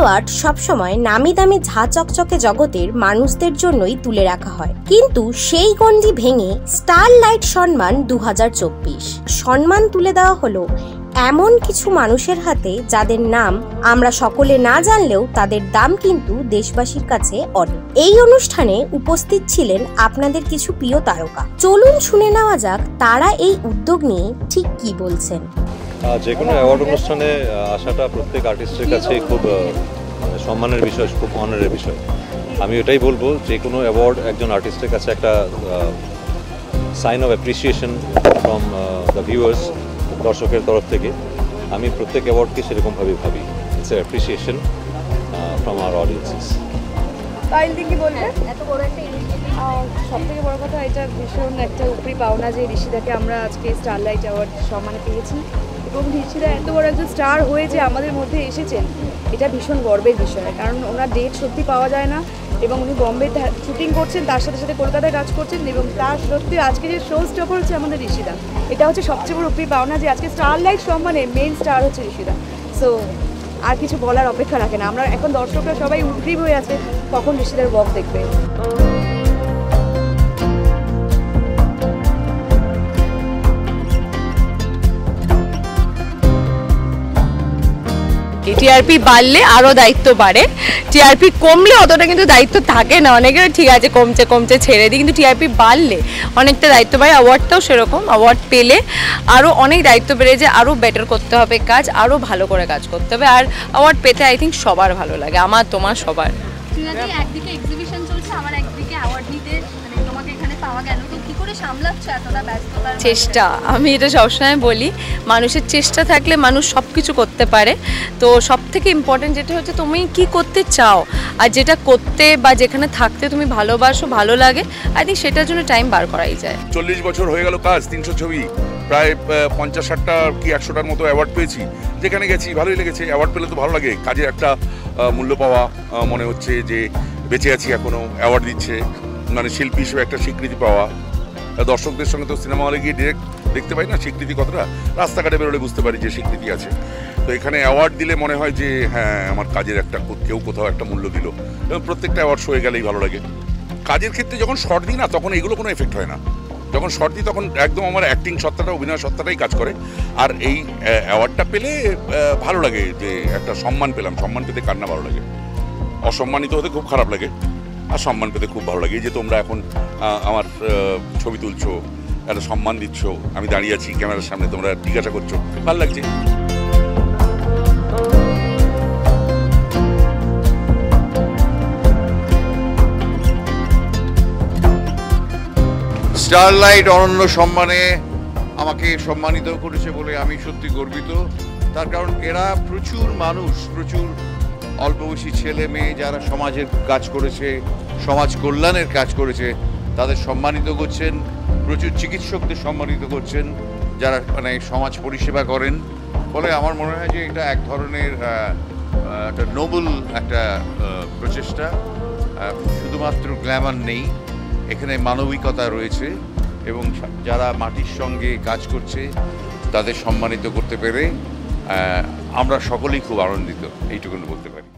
Award সবসময় নামি দামি ঝা চকচকে জগতের মানুষদের জন্যই তুলে রাখা হয়, কিন্তু সেই গণ্ডি ভেঙে স্টারলাইট সম্মান 2024 সম্মান তুলে দেওয়া হলো এমন কিছু মানুষের হাতে যাদের নাম আমরা সকলে না জানলেও তাদের দাম কিন্তু দেশবাসীর কাছে অনেক। এই অনুষ্ঠানে উপস্থিত ছিলেন আপনাদের কিছু প্রিয় তারকা। চলুন শুনে নেওয়া যাক তারা এই উদ্যোগ নিয়ে ঠিক কি বলছেন। যে কোনো অ্যাওয়ার্ড অনুষ্ঠানে আসাটা প্রত্যেক আর্টিস্টের কাছে খুব সম্মানের বিষয়, খুব অনারের বিষয়। আমি এটাই বলবো, যে কোনো অ্যাওয়ার্ড একজন আর্টিস্টের কাছে একটা sign of appreciation from the viewers, দর্শকের তরফ থেকে। আমি প্রত্যেক অ্যাওয়ার্ডকে সেরকমভাবেই ভাবি, it's appreciation from our audiences. কি বলবেন? সব থেকে বড় কথা, এটা ভীষণ একটা উপরি পাওনা যে ঋষিদাকে আমরা আজকে স্টারলাইট অ্যাওয়ার্ড সম্মানে পেয়েছি, এবং ঋষিদা এত বড় একজন স্টার হয়ে যে আমাদের মধ্যে এসেছেন, এটা ভীষণ গর্বের বিষয়। কারণ ওনার ডেট সত্যি পাওয়া যায় না, এবং উনি বম্বে শুটিং করছেন, তার সাথে সাথে কলকাতায় কাজ করছেন, এবং তার সত্যি আজকে যে শো স্টপার হচ্ছে আমাদের ঋষিদা। এটা হচ্ছে সবচেয়ে বড় উপরি পাওনা যে আজকে স্টারলাইট সম্মানে মেইন স্টার হচ্ছে ঋষিদা। সো আর কিছু বলার অপেক্ষা রাখে না, আমরা এখন দর্শকরা সবাই উদ্গ্রীব হয়ে আছে কখন ঋষিদার ওয়াক দেখবে। টিআরপি বাড়লে আরও দায়িত্ব বাড়ে, টিআরপি কমলে অতটা কিন্তু দায়িত্ব থাকে না। অনেকের ঠিক আছে কমছে কমছে ছেড়ে দিই, কিন্তু টিআরপি বাড়লে অনেকটা দায়িত্ব বাড়ে। অ্যাওয়ার্ডটাও সেরকম, অ্যাওয়ার্ড পেলে আরও অনেক দায়িত্ব বেড়ে যায়, আরও বেটার করতে হবে কাজ, আরও ভালো করে কাজ করতে হবে। আর অ্যাওয়ার্ড পেতে আই থিঙ্ক সবার ভালো লাগে, আমার তোমার সবার। একদিকে এক্সিবিশন চলছে, আবার একদিকে অ্যাওয়ার্ড নিতে তোমাকে এখানে পাওয়া গেল, তো কি করে সামলাচ্ছ এতটা ব্যস্ততার? চেষ্টা, আমি এটা সবসময় বলি, মানুষের চেষ্টা থাকলে মানুষ সব কিছু করতে পারে। তো সব থেকে ইম্পর্টেন্ট যেটা হচ্ছে তুমি কি করতে চাও, আর যেটা করতে বা যেখানে থাকতে তুমি ভালোবাসো, ভালো লাগে, আই থিঙ্ক সেটার জন্য টাইম বার করাই যায়। 40 বছর হয়ে গেল কাজ, 300 ছবি, প্রায় 50-60টা কি 100টার মতো অ্যাওয়ার্ড পেয়েছি। যেখানে গেছি ভালোই লেগেছে, অ্যাওয়ার্ড পেলে তো ভালো লাগে, কাজের একটা মূল্য পাওয়া, মনে হচ্ছে যে বেঁচে আছি এখনও, অ্যাওয়ার্ড দিচ্ছে, মানে শিল্পী হিসেবে একটা স্বীকৃতি পাওয়া। দর্শকদের সঙ্গে তো সিনেমা হলে গিয়ে ডিরেক্ট দেখতে পাই না স্বীকৃতি কতটা, রাস্তাঘাটে বেরোলে বুঝতে পারি যে স্বীকৃতি আছে। তো এখানে অ্যাওয়ার্ড দিলে মনে হয় যে হ্যাঁ, আমার কাজের একটা কেউ কোথাও একটা মূল্য দিল, এবং প্রত্যেকটা অ্যাওয়ার্ড হয়ে গেলেই ভালো লাগে। কাজের ক্ষেত্রে যখন শর্ট দিই না, তখন এগুলো কোনো এফেক্ট হয় না। যখন শর্ট দিই তখন একদম আমার অ্যাক্টিং সত্তাটা, অভিনয় সত্তাটাই কাজ করে। আর এই অ্যাওয়ার্ডটা পেলে ভালো লাগে, যে একটা সম্মান পেলাম। সম্মান পেতে কার না ভালো লাগে? অসম্মানিত হতে খুব খারাপ লাগে, আর সম্মান পেতে খুব ভালো লাগে। এই যে তোমরা এখন আমার ছবি তুলছো, একটা সম্মান দিচ্ছ, আমি দাঁড়িয়ে আছি ক্যামেরার সামনে, তোমরা জিজ্ঞাসা করছো, ভালো লাগছে। স্টারলাইট অনন্য সম্মানে আমাকে সম্মানিত করেছে বলে আমি সত্যি গর্বিত। তার কারণ এরা প্রচুর মানুষ, প্রচুর অল্প বয়সী ছেলে মেয়ে যারা সমাজের কাজ করেছে, সমাজ কল্যাণের কাজ করেছে, তাদের সম্মানিত করছেন। প্রচুর চিকিৎসকদের সম্মানিত করছেন যারা মানে সমাজ পরিষেবা করেন। ফলে আমার মনে হয় যে এটা এক ধরনের একটা নোবেল একটা প্রচেষ্টা। শুধুমাত্র গ্ল্যামার নেই, এখানে মানবিকতা রয়েছে, এবং যারা মাটির সঙ্গে কাজ করছে তাদের সম্মানিত করতে পেরে আমরা সকলেই খুব আনন্দিত, এইটুকু বলতে পারি।